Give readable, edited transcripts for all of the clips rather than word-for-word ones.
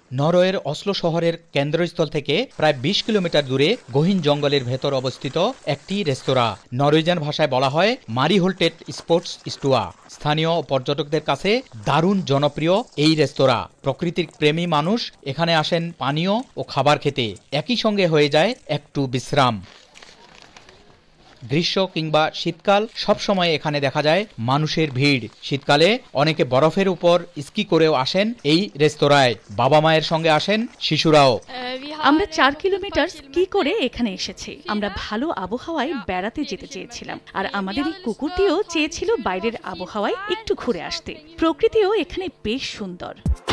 নরওয়ের অসলো শহরের কেন্দ্রস্থল থেকে প্রায় ২০ কিলোমিটার দূরে গহীন জঙ্গলের ভেতর অবস্থিত একটি রেস্তোরাঁ। নরওয়েজিয়ান ভাষায় বলা হয় মারিহোল্টেট স্পোর্টসস্টুয়া। স্থানীয় পর্যটকদের কাছে দারুণ জনপ্রিয় এই রেস্তোরাঁ। প্রকৃতির প্রেমী মানুষ এখানে আসেন পানীয় ও খাবার খেতে, একই সঙ্গে হয়ে যায় একটু বিশ্রাম। গ্রীষ্ম কিংবা শীতকাল সবসময় এখানে দেখা যায় মানুষের ভিড়। শীতকালে অনেকে বরফের উপর স্কি করেও আসেন এই রেস্তোরাঁয়। বাবা মায়ের সঙ্গে আসেন শিশুরাও। আমরা ৪ কিলোমিটার স্কি করে এখানে এসেছি। আমরা ভালো আবহাওয়ায় বেড়াতে যেতে চেয়েছিলাম, আর আমাদের এই কুকুরটিও চেয়েছিল বাইরের আবহাওয়ায় একটু ঘুরে আসতে। প্রকৃতিও এখানে বেশ সুন্দর।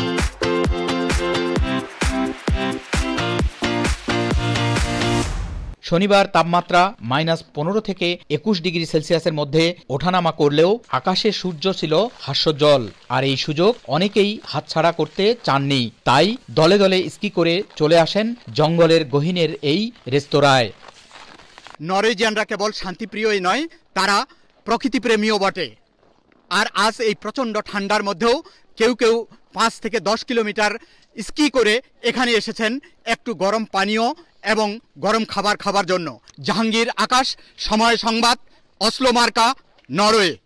শনিবার তাপমাত্রা -15 থেকে 21 ডিগ্রি সেলসিয়াসের মধ্যে ওঠানামা করলেও আকাশে সূর্য ছিল হাস্যোজ্জ্বল। আর এই সুযোগ অনেকেই হাতছাড়া করতে চাননি, তাই দলে দলে স্কি করে চলে আসেন জঙ্গলের গহীনের এই রেস্তোরাঁয়। নরওয়েজিয়ানরা কেবল শান্তিপ্রিয়ই নয়, তারা প্রকৃতিপ্রেমীও বটে। আর আজ এই প্রচণ্ড ঠান্ডার মধ্যেও কেউ কেউ 5 থেকে 10 কিলোমিটার স্কি করে এখানে এসেছেন একটু গরম পানীয় এবং গরম খাবার খাবার জন্য। জাহাঙ্গীর আকাশ, সময় সংবাদ, অসলো মার্কা, নরওয়ে।